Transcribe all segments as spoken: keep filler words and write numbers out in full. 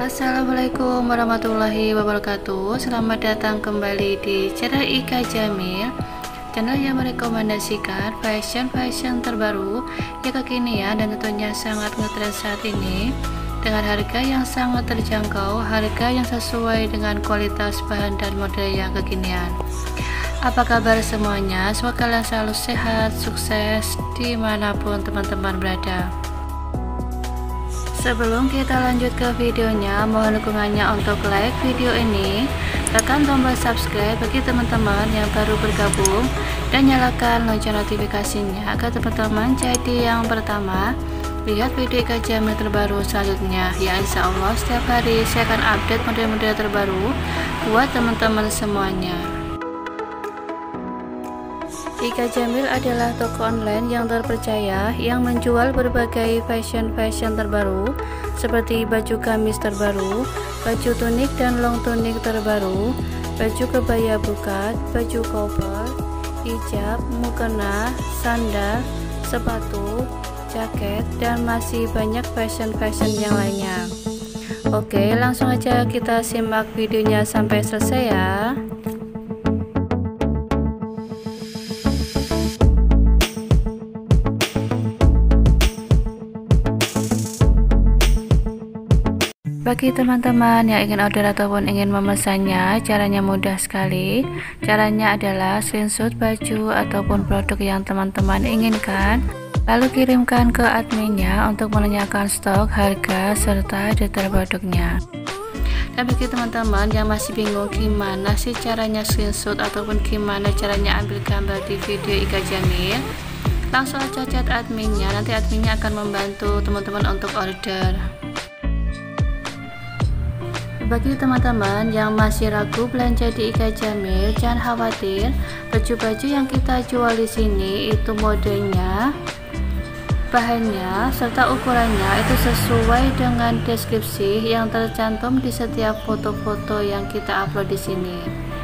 Assalamualaikum warahmatullahi wabarakatuh. Selamat datang kembali di channel Ika Jamil, channel yang merekomendasikan fashion-fashion terbaru yang kekinian dan tentunya sangat ngetrend saat ini, dengan harga yang sangat terjangkau, harga yang sesuai dengan kualitas bahan dan model yang kekinian. Apa kabar semuanya? Semoga kalian selalu sehat, sukses dimanapun teman-teman berada. Sebelum kita lanjut ke videonya, mohon dukungannya untuk like video ini, tekan tombol subscribe bagi teman-teman yang baru bergabung, dan nyalakan lonceng notifikasinya agar teman-teman jadi yang pertama lihat video Ika Jamil terbaru selanjutnya. Ya, insya Allah setiap hari saya akan update model-model terbaru buat teman-teman semuanya. Ika Jamil adalah toko online yang terpercaya yang menjual berbagai fashion-fashion terbaru seperti baju gamis terbaru, baju tunik dan long tunik terbaru, baju kebaya bukat, baju koper, hijab, mukena, sandal, sepatu, jaket, dan masih banyak fashion-fashion yang lainnya. Oke, langsung aja kita simak videonya sampai selesai ya. Bagi teman-teman yang ingin order ataupun ingin memesannya, caranya mudah sekali. Caranya adalah screenshot baju ataupun produk yang teman-teman inginkan, lalu kirimkan ke adminnya untuk menanyakan stok, harga, serta detail produknya. Dan bagi teman-teman yang masih bingung gimana sih caranya screenshot ataupun gimana caranya ambil gambar di video Ika Jamil, langsung aja chat adminnya, nanti adminnya akan membantu teman-teman untuk order. Bagi teman-teman yang masih ragu belanja di Ika Jamil, jangan khawatir. Baju-baju yang kita jual di sini itu modelnya, bahannya, serta ukurannya itu sesuai dengan deskripsi yang tercantum di setiap foto-foto yang kita upload di sini.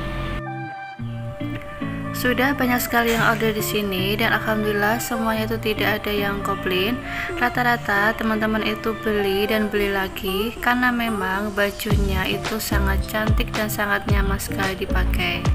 Sudah banyak sekali yang order di sini dan alhamdulillah semuanya itu tidak ada yang komplain. Rata-rata teman-teman itu beli dan beli lagi karena memang bajunya itu sangat cantik dan sangat nyaman sekali dipakai.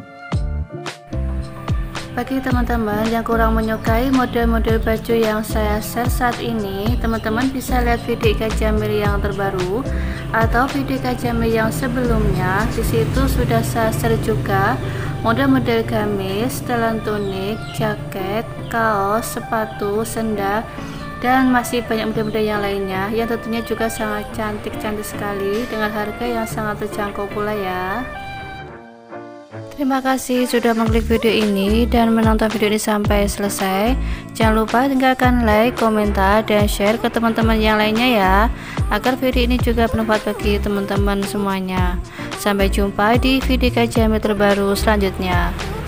Bagi teman-teman yang kurang menyukai model-model baju yang saya share saat ini, teman-teman bisa lihat video Ika Jamil yang terbaru atau video Ika Jamil yang sebelumnya. Di situ sudah saya share juga model-model gamis, setelan tunik, jaket, kaos, sepatu, sendal, dan masih banyak model-model yang lainnya yang tentunya juga sangat cantik-cantik sekali dengan harga yang sangat terjangkau pula ya. Terima kasih sudah mengklik video ini dan menonton video ini sampai selesai. Jangan lupa tinggalkan like, komentar, dan share ke teman-teman yang lainnya ya, agar video ini juga bermanfaat bagi teman-teman semuanya. Sampai jumpa di video Ika Jamil terbaru selanjutnya.